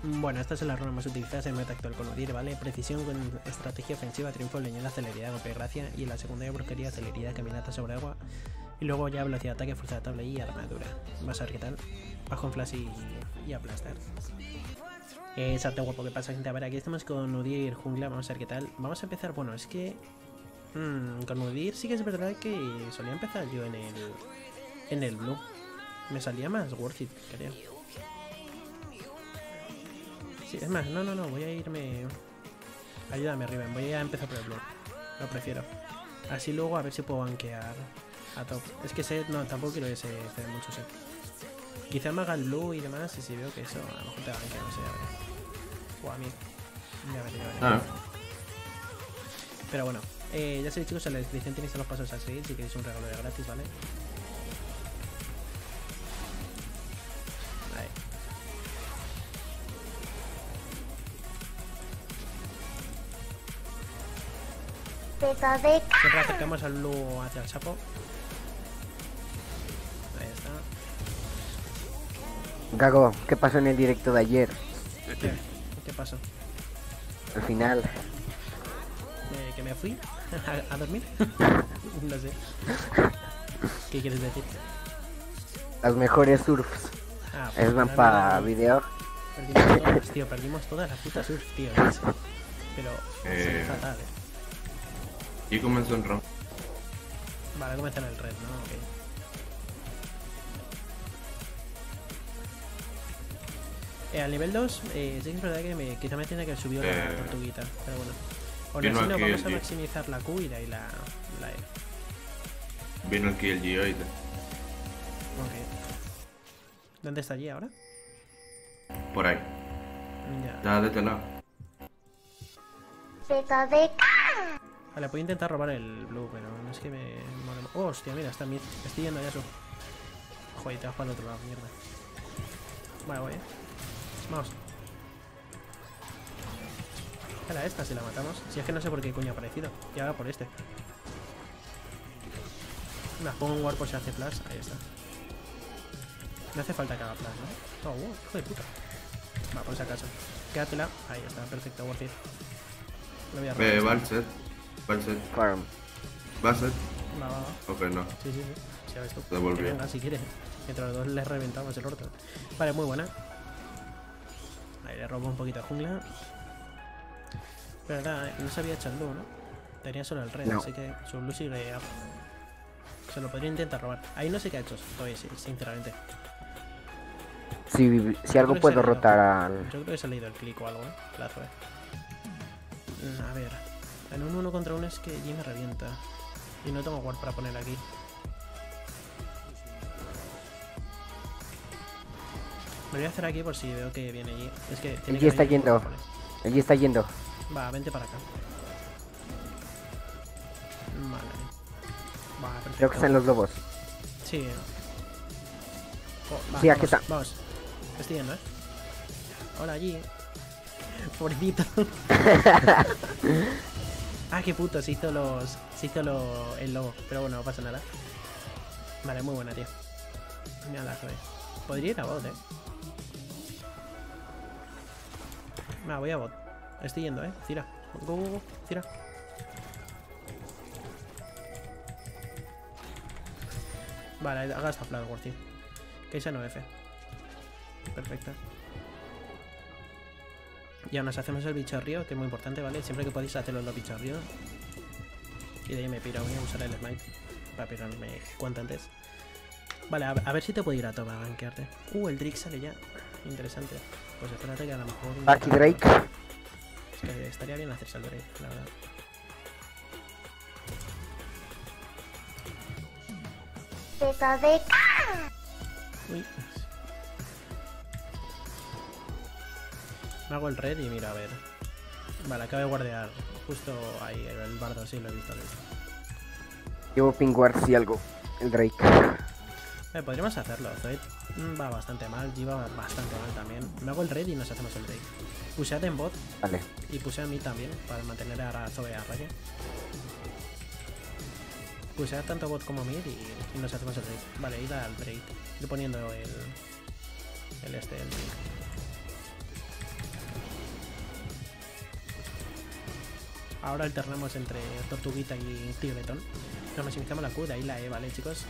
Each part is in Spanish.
Bueno, estas son las runas más utilizadas en meta actual con Udyr, ¿vale? Precisión con estrategia ofensiva, triunfo, leñada, celeridad, golpe de gracia. Y la secundaria brujería, celeridad, caminata sobre agua. Y luego ya velocidad de ataque, fuerza de tabla y armadura. Vas a ver qué tal. Bajo en flash y aplastar. Exacto, guapo. ¿Qué pasa, gente? A ver, aquí estamos con Udyr jungla. Vamos a ver qué tal. Vamos a empezar. Bueno, es que con Udyr sí que es verdad que solía empezar yo en el blue. Me salía más worth it, creo. Sí, es más, no, voy a irme... Ayúdame, Riven, voy a empezar por el blue. Lo prefiero. Así luego a ver si puedo banquear a top. Es que set, no, tampoco quiero ese mucho set. Quizá me haga el blue y demás, y si veo que eso, a lo mejor te banquea, no sé, a ver. O a mí. Ya veré. Pero bueno, ya sabéis, chicos, en la descripción tenéis los pasos a seguir si queréis un regalo de gratis, ¿vale? Ahí. Siempre acercamos al blue hacia el sapo. Ahí está. Gago, ¿qué pasó en el directo de ayer? ¿Qué pasó? Al final. ¿Que me fui? ¿A dormir? No sé. ¿Qué quieres decir? Las mejores surfs. Pues Es van para video. Perdimos todas las putas surf, tío. Pero es fatal, Y comenzó en round. Vale, comenzó en el red, ¿no? Ok. Al nivel 2, sí que es verdad que quizá me tiene que haber subido la tortuguita, pero bueno. Bueno, si no, vamos a maximizar la Q y de ahí la E. Vino aquí el Gio y tal. Ok. ¿Dónde está allí ahora? Por ahí. Ya. Está de este lado. Vale, puedo intentar robar el blue, pero no es que me... Oh, hostia, mira, está mid. Estoy yendo a Yasuo. Joder, te vas para el otro lado, mierda. Vale, voy, Vamos. Era esta si la matamos. Si es que no sé por qué coño ha aparecido. Y ahora por este. Me pongo un ward por si hace flash. Ahí está. No hace falta que haga flash, ¿no? Oh, hijo de puta. Va, por si acaso. Quédatela. Ahí está, perfecto, worth it. Lo voy a robar. Va el set. Farm. ¿Va a set? Va. Ok, no. Sí. Ya ves tú. Devolvió. Que venga si quiere. Entre los dos les reventamos el orto. Vale, muy buena. Ahí le robo un poquito de jungla. Pero nada, no se había hecho el blue, ¿no? Tenía solo el red, no. Así que su blue sigue up. Se lo podría intentar robar. Ahí no sé qué ha hecho, todavía, sinceramente. Si algo puedo rotar al... Yo creo que se ha leído el clic o algo, ¿eh? Claro, A ver. En un 1 contra 1 es que G me revienta. Y no tengo ward para poner aquí. Me voy a hacer aquí por si veo que viene allí. Es que tiene Allí está yendo. Allí está yendo. Va, vente para acá. Vale. Va, perfecto. Creo que están los lobos. Sí. Sí, aquí está. Vamos. Estoy yendo, Hola, allí. Pobrecito. Qué puto. Se hizo el lobo. Pero bueno, no pasa nada. Vale, muy buena, tío. Mira la joder. Podría ir a bot, voy a bot. Estoy yendo, Tira. Go. Tira. Vale, haga esta flag, tío. Que sea no F. Perfecto. Ya nos hacemos el bichorrío, que es muy importante, ¿vale? Siempre que podéis hacerlo en los bichorríos. Y de ahí me piro. Voy a usar el smite para pirarme cuanto antes. Vale, a ver si te puedo ir a tomar a gankearte. El Drake sale ya. Interesante. Pues espérate que a lo mejor... Aquí Drake. Es que estaría bien hacerse el Drake, la verdad. Uy. Me hago el red y mira, a ver. Vale, acabo de guardear justo ahí el bardo, sí, lo he visto. Llevo pinguar si algo. El Drake. Podríamos hacerlo. Zoid va bastante mal, G va bastante mal también. Me hago el red y nos hacemos el Drake. Pusead en bot. Vale. Y pusea a mí también para mantener a Zoe a raya. Pusea tanto bot como mid y nos hacemos el Drake. Vale, ida al Drake. Estoy poniendo el Drake. Ahora alternamos entre Tortuguita y Tigretón. Nos maximizamos la Q, de ahí la E, ¿vale, chicos?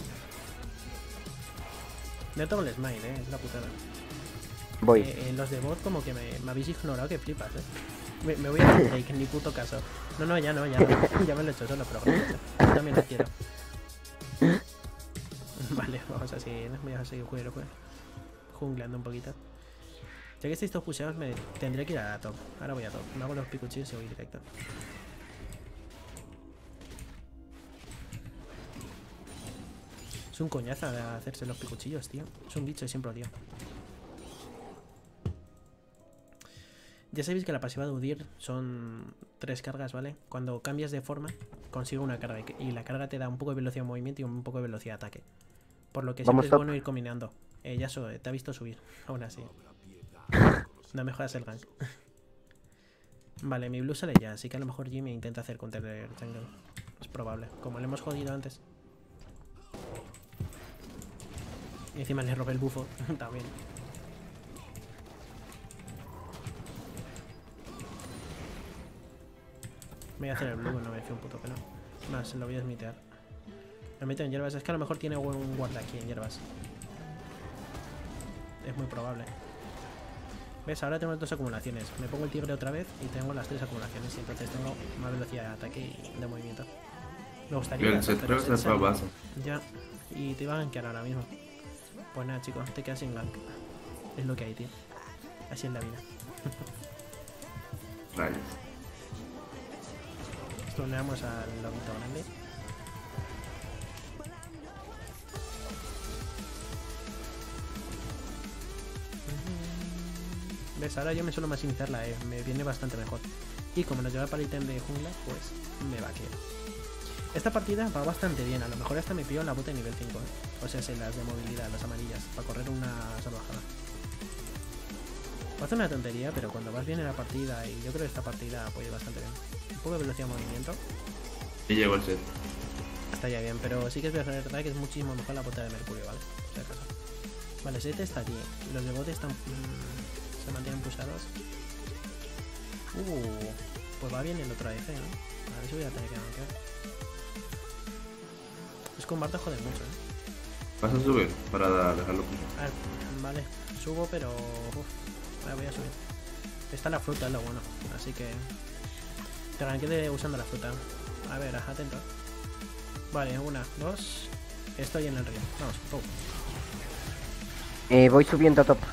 No tengo el smile, es la putada. Voy. Los de bot como que me habéis ignorado que flipas, Me voy a hacer Drake, ni puto caso. No, ya no. Ya me lo he hecho solo, pero gracias. Yo también lo quiero. Vale, vamos a seguir, voy a seguir jungleando un poquito. Ya que estáis todos pusheados, me tendré que ir a la top. Ahora voy a top. Me hago los picuchillos y voy directo. Es un coñazo de hacerse los picuchillos, tío. Es un bicho siempre, tío. Ya sabéis que la pasiva de Udyr son 3 cargas, ¿vale? Cuando cambias de forma, consigo una carga. Y la carga te da un poco de velocidad de movimiento y un poco de velocidad de ataque. Por lo que siempre es bueno ir combinando. Yasuo, te ha visto subir. Aún así. No mejoras el gank. Vale, mi blue sale ya. Así que a lo mejor Jimmy intenta hacer counter de jungle. Es probable. Como le hemos jodido antes. Y encima le robé el bufo. También. Me voy a hacer el blue, no me fío un puto pelo. Más, lo voy a smitear. Lo meto en hierbas. Es que a lo mejor tiene un guarda aquí en hierbas. Es muy probable. ¿Ves? Ahora tengo 2 acumulaciones. Me pongo el tigre otra vez y tengo las 3 acumulaciones. Y entonces tengo más velocidad de ataque y de movimiento. Me gustaría... El set creo que está base. Ya. Y te iba a gankear ahora mismo. Pues nada, chicos. Te quedas sin gank. Es lo que hay, tío. Así es la vida. Rayos. Stuneamos al lobito grande. ¿Ves? Ahora yo me suelo maximizar la E. Me viene bastante mejor. Y como nos lleva para el ítem de jungla, pues me va a quedar. Esta partida va bastante bien. A lo mejor hasta me pillo la bota de nivel 5, O sea, las de movilidad, las amarillas. Para correr una salvajada. Parece una tontería, pero cuando vas bien en la partida, y yo creo que esta partida apoya bastante bien. Un poco de velocidad de movimiento. Y llegó el set. Está ya bien, pero sí que es verdad que es muchísimo mejor la bota de mercurio, ¿vale? O sea, acaso. Vale, set está aquí. Los de bote están... se mantienen pulsados. Pues va bien el otro ADC, ¿no? A ver si voy a tener que banquear. Es que un Bardo jode mucho, ¿Vas a subir para dejarlo? A ver, vale, subo, pero... Ahora voy a subir. Está la fruta, es lo bueno. Así que... te ganqué usando la fruta. A ver, atento. Vale, 1, 2... Estoy en el río. Vamos, Voy subiendo a top.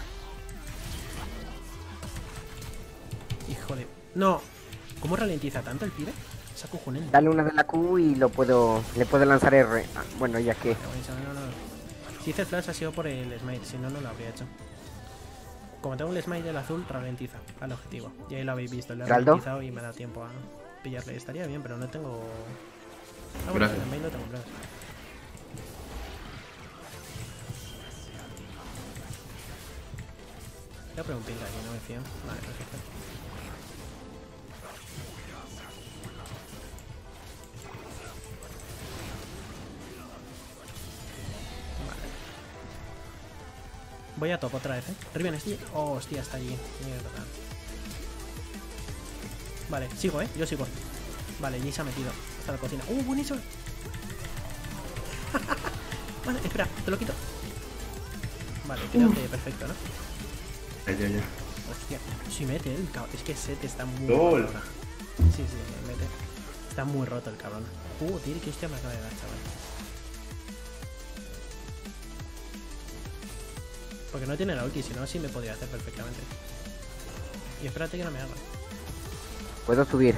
Híjole. No. ¿Cómo ralentiza tanto el pibe? Es acojonante. Dale una de la Q y le puedo lanzar R. Ah, bueno, ya que... No. Si hice el flash ha sido por el smite, si no, no lo habría hecho. Como tengo el smite del azul, ralentiza al objetivo. Y ahí lo habéis visto, le he ralentizado y me da tiempo a pillarle. Estaría bien, pero no tengo... Ah, bueno, el smite no tengo flash. Voy a poner un ping aquí, no me fío. Vale, perfecto. Voy a top otra vez, Riven, estoy... Oh, hostia, está allí. Mierda. Vale, sigo, yo sigo. Vale, Jay se ha metido. Está en la cocina. Buenísimo. Vale, espera, te lo quito. Vale, creo que perfecto, ¿no? Ya. Hostia, si mete el cabrón. Es que Set está muy ¡Gol! roto. Sí, mete. Está muy roto el cabrón. Tío, que hostia me acaba de dar, chaval. Porque no tiene la ulti, si no, sí me podría hacer perfectamente. Y espérate que no me haga. Puedo subir.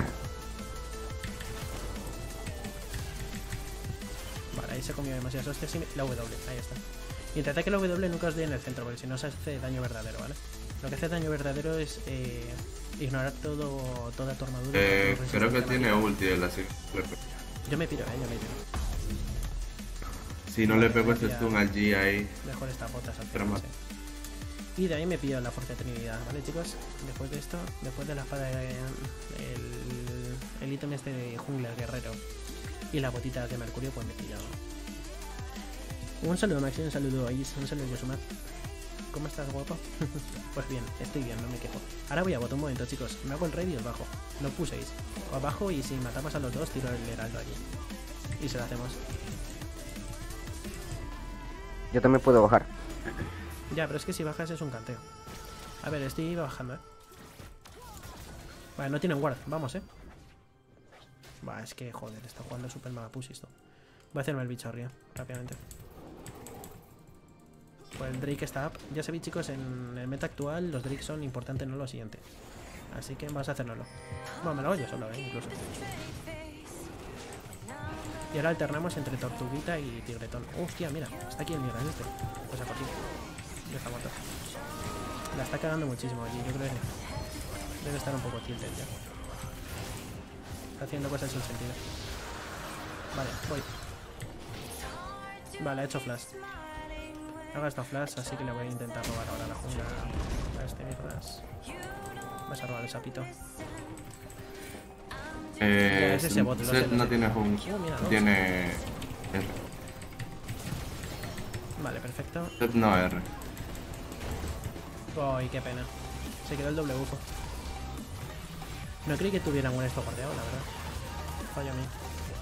Vale, ahí se comió demasiadas hostias y la W, ahí está. Y intentad que la W nunca os dé en el centro, porque si no se hace daño verdadero, ¿vale? Lo que hace daño verdadero es ignorar toda tu armadura. Creo que tiene ulti él, así. Yo me piro, yo me piro. Si no le pego este stun al G ahí. Mejor estas botas al Pero final, sí. Y de ahí me pillo la fuerza de Trinidad, ¿vale, chicos? Después de esto, después de la espada, el ítem este de jungla, el guerrero, y la botita de mercurio, pues me pillo. Un saludo, Maxi, un saludo a Is, un saludo a Yosuma. ¿Cómo estás, guapo? Pues bien, estoy bien, no me quejo. Ahora voy a botar un momento, chicos. Me hago el raid y os bajo. No puséis. Os bajo y si matamos a los dos, tiro el heraldo allí. Y se lo hacemos. Yo también puedo bajar. Ya, pero es que si bajas es un canteo. A ver, estoy bajando, Vale, no tienen guard. Vamos, Va, es que, joder, está jugando super mega push esto. Voy a hacerme el bicho arriba, rápidamente. Pues el Drake está up. Ya sabéis, chicos, en el meta actual los Drake son importantes, no lo siguiente. Así que vas a hacérnoslo. Bueno, me lo hago yo solo, incluso. Y ahora alternamos entre Tortuguita y Tigretón. Hostia, mira, está aquí el Miguel este. Pues a por ti. Ya está muerto. La está cagando muchísimo allí, yo creo que debe estar un poco tilted ya. Está haciendo cosas sin sentido. Vale, voy. Vale, ha hecho flash. Ha gastado flash, así que le voy a intentar robar ahora la jungla a este mierdas. Vas a robar el sapito. Es ese bot, Zed no tiene jungla. Mira, no. Tiene R. Vale, perfecto. Zed no R. Uy, qué pena. Se quedó el doble bufo. No creí que tuvieran un esto guardeado, la verdad. Fallo a mí.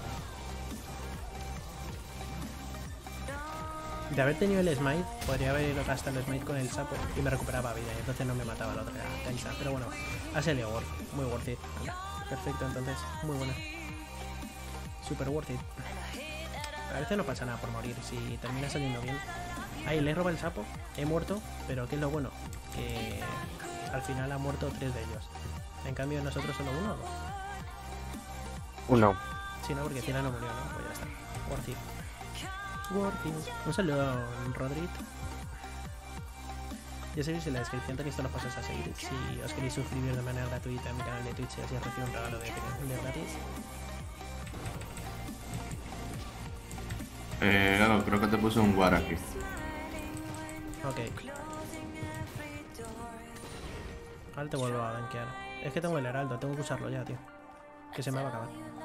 De haber tenido el smite, podría haber gastado el smite con el sapo y me recuperaba vida, y entonces no me mataba la otra Kaisa. Pero bueno, ha salido muy worth it. Perfecto, entonces, muy buena. Super worth it. A veces no pasa nada por morir, si termina saliendo bien. Ahí le roba el sapo, he muerto, pero ¿qué es lo bueno? Que al final ha muerto 3 de ellos. En cambio nosotros solo uno o dos. Uno. Sí, no, porque Cira no murió, ¿no? Pues ya está. Worth it. Worth it. Un saludo a Rodrit. Ya sabéis en la descripción tenéis todos los pasos a seguir. Si os queréis suscribir de manera gratuita a mi canal de Twitch y así os recibo un regalo de gratis. Claro, creo que te puse un guard aquí. Ok. Ahora te vuelvo a gankear. Es que tengo el heraldo, tengo que usarlo ya, tío. Que se me va a acabar.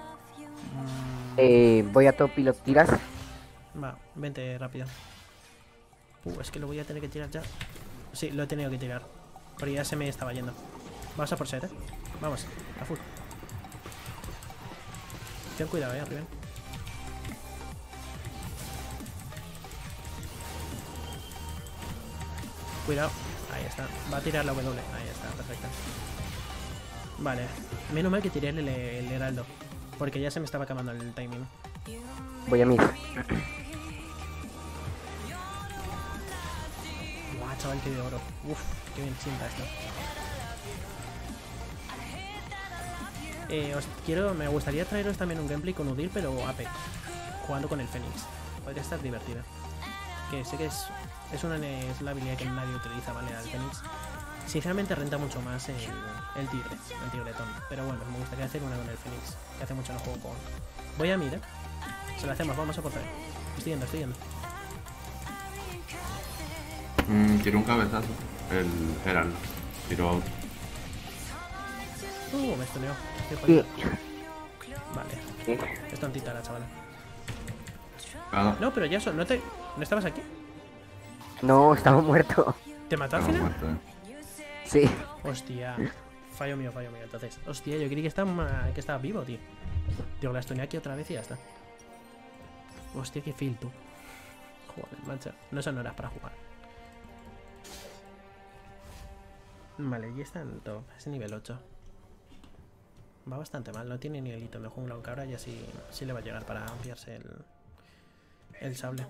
Voy a top y lo tiras. Va, vente rápido. Es que lo voy a tener que tirar ya. Sí, lo he tenido que tirar. Porque ya se me estaba yendo. Vamos a por set, Vamos, a full. Ten cuidado, Riven. Cuidado. Ahí está. Va a tirar la W. Ahí está, perfecto. Vale. Menos mal que tiré el heraldo. Porque ya se me estaba acabando el timing. Voy a mid. Guau, chaval, que de oro. Uf, qué bien sienta esto. Me gustaría traeros también un gameplay con Udyr, pero AP. Jugando con el Fénix. Podría estar divertida. Que sé que es la habilidad que nadie utiliza, ¿vale? Al Fénix. Sinceramente renta mucho más el Tigretón. Pero bueno, me gustaría hacer una con el Fénix. Que hace mucho no juego con... Voy a mirar. Se la hacemos, vamos a por ahí. Estoy yendo. Tiró un cabezazo. El Heraldo. Tiró out. Me estuneó. Vale. Es tontita la chavala. No, pero ya ¿no estabas aquí? No, estaba muerto. ¿Te mató al Estaba final? muerto, Sí. Hostia. Fallo mío. Entonces, hostia, yo creí que estaba vivo, tío. Digo, la estuneé aquí otra vez y ya está. Hostia, qué feel, tú. Joder, mancha. No son horas para jugar. Vale, y está en top. Es nivel 8. Va bastante mal. No tiene ni el ítem de jungla, aunque ahora ya sí le va a llegar para ampliarse el sable.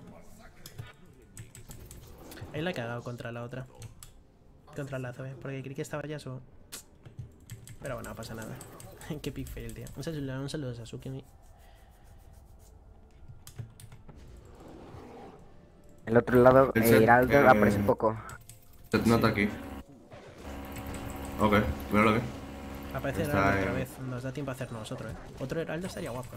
Ahí la he cagado contra la otra. Contra la Zoe, porque creí que estaba ya su... Pero bueno, no pasa nada. Qué pick fail, tío. Un saludo a Sasuke. El otro lado, El set, Heraldo aparece un poco. Zed no está aquí. Ok, míralo aquí. Aparece Está Heraldo otra ahí. vez. Nos da tiempo a hacer nosotros, Otro Heraldo estaría guapo,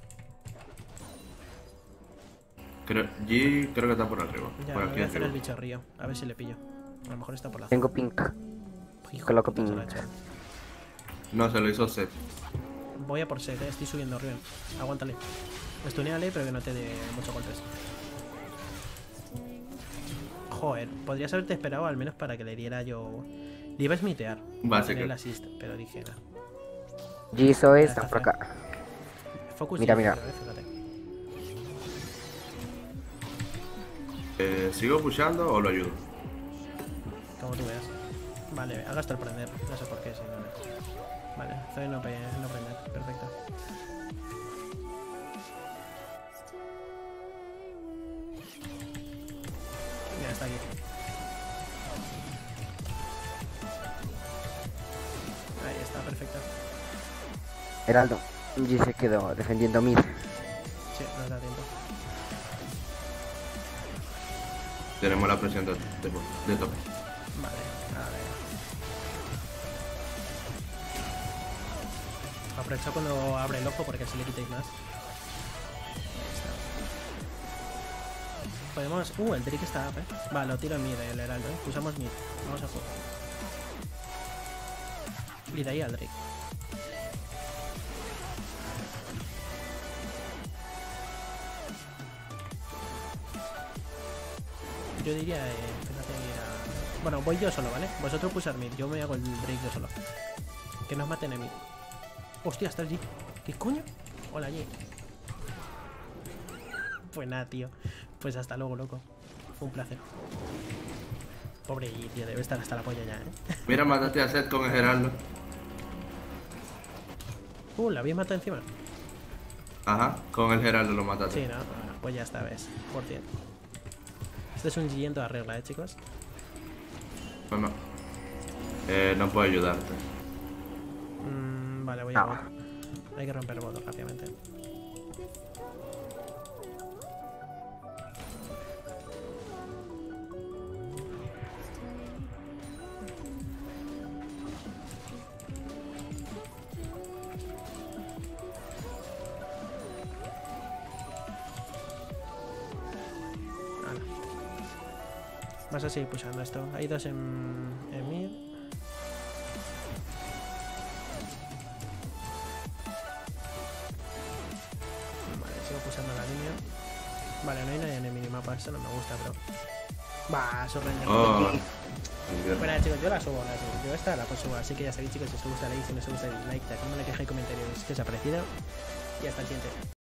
Creo que está por arriba. Ya, Por me aquí voy a hacer el arriba. bicho río. A ver si le pillo. A lo mejor está por la Tengo pink. Hijo coloco de puta, ping. se lo ha hecho. No, se lo hizo Zed. Voy a por set, estoy subiendo Riven. Aguántale. Estuneale, pero que no te dé muchos golpes. Joder, podrías haberte esperado al menos para que le diera yo. Le iba a smitear. Va a ser en que- el assist, pero dije no. Jisoo Ya está por acá. Focus Mira, y mira. fíjate. ¿Sigo pushando o lo ayudo? Como tú veas. Vale, hagas el prender. No sé por qué, si no. Vale, Zoe no prender. Perfecto. Ya está aquí. Ahí está, perfecto. Heraldo. G se quedó defendiendo mid. Sí, nos da tiempo. Tenemos la presión de tope. Vale, a ver. Aprovecha cuando abre el ojo porque así le quitéis más. Ahí está. Podemos. El Drake está up, Vale, lo tiro en mid, el heraldo, Usamos mid. Vamos a jugar. Y de ahí al Drake. Yo diría, fíjate, ir a... Bueno, voy yo solo, ¿vale? Vosotros pusar mid, yo me hago el Drake yo solo. Que nos maten en mid. Hostia, está el G. ¿Qué coño? Hola, G. Pues nada, tío. Pues hasta luego, loco. Fue un placer. Pobre G, tío, debe estar hasta la polla ya, Mira, mátate a Seth con el Geraldo. ¿La habéis matado encima? Ajá, con el Geraldo lo mataste. Sí, ¿no? Pues ya esta vez, por cierto. Este es un G en toda regla, chicos. Bueno, no puedo ayudarte. Vale, voy a bot. Hay que romper el bot rápidamente. Vale. Vas a seguir pushando esto. Hay dos en mid. Vale, sigo pulsando la línea. Vale, no hay nadie en el minimapa, eso no me gusta, pero... Va, sorprendente. Oh, Bueno, chicos, yo la subo, yo esta la subo, así que ya sabéis, chicos, si os gusta, si no os gusta, like, dejadme la queja y comentarios que os ha parecido. Y hasta el siguiente.